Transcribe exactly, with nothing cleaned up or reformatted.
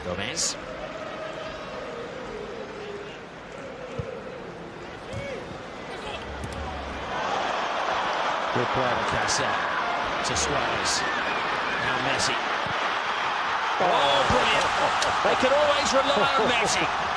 Gomez. Good play to Cassette, to Suarez. Now Messi. Oh, brilliant. They can always rely on Messi.